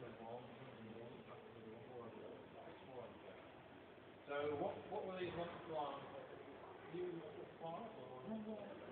So what were these ones from? You part or?